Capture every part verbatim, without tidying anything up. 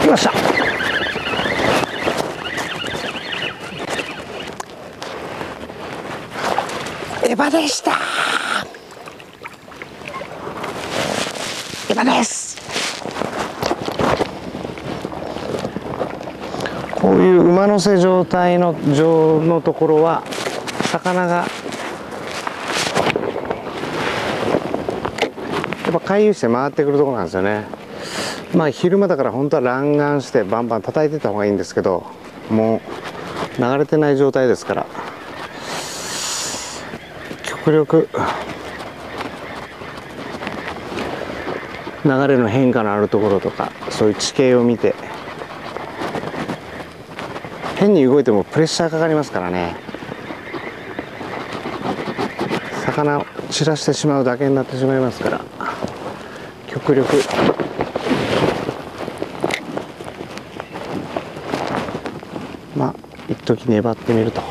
来ました。エバでした。エバです。こういう馬乗せ状態の状のところは魚がやっぱ回遊して回ってくるところなんですよね。まあ昼間だから本当は乱眼してバンバン叩いてた方がいいんですけど、もう流れてない状態ですから極力流れの変化のあるところとかそういう地形を見て、変に動いてもプレッシャーかかりますからね。魚を散らしてしまうだけになってしまいますから、極力まあ一時粘ってみると。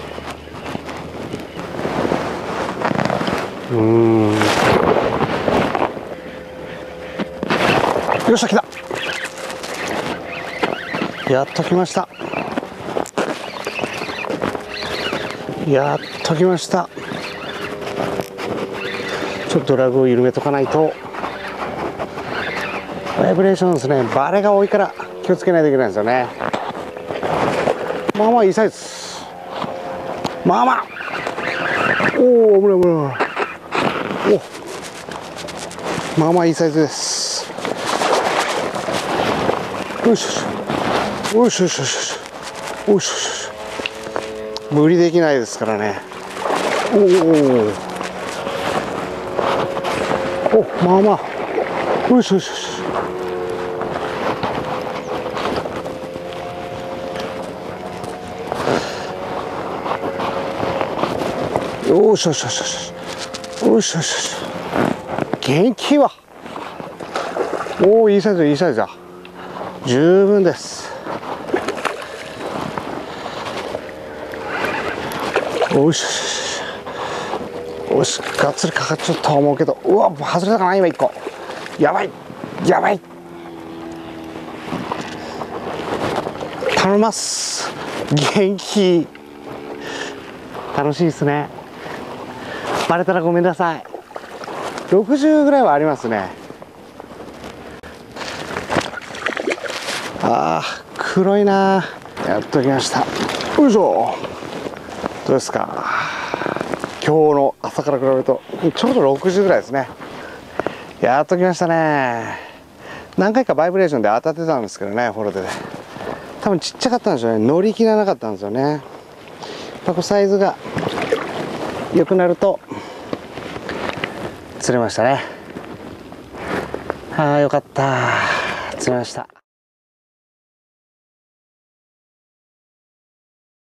うーん、よっしゃ来た。やっと来ました。やっと来ました。ちょっとドラグを緩めとかないと。バイブレーションですね。バレが多いから気をつけないといけないんですよね。まあまあいいサイズ。まあまあ。おお、危ない危ない。お、まあまあいいサイズです。よしよしよしよしよしよしよし。無理できないですからね。おおお、まあまあ。よしよしよし。よしよしよしよしよしよしよし。元気は。おお、いいサイズいいサイズだ。十分です。よしよしよし、がっつりかかっちゃったと思うけど、うわ外れたかな今いっこ。やばいやばい。頼みます。元気。楽しいですね。バレたらごめんなさい。ろくじゅうぐらいはありますね。あー黒いな。やっときました。よいしょ。どうですか。今日の朝から比べるとちょうどろくじゅうぐらいですね。やっときましたね。何回かバイブレーションで当たってたんですけどね、フォロテで多分ちっちゃかったんでしょうね。乗り切らなかったんですよね。やっぱこうサイズが良くなると釣れましたね。ああよかった、釣れました。